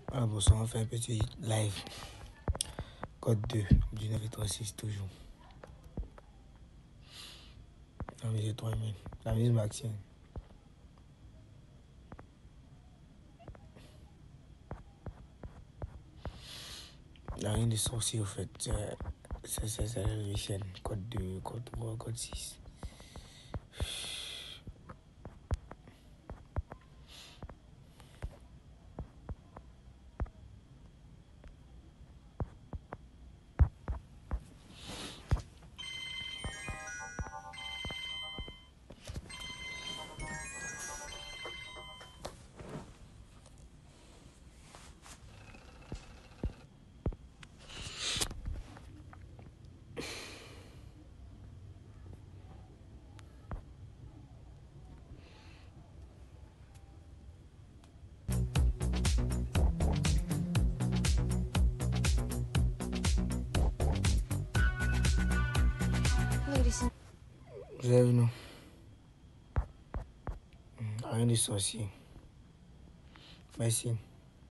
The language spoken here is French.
Ah bon, ça on va faire un petit live. Code 2 du 936 toujours. La mise 3000. La mise Maxime. Il n'y a rien de sorcier au fait. C'est la chaîne. Code 2, code 3, code 6. Vous avez vu, non? Rien de sorcier. Merci.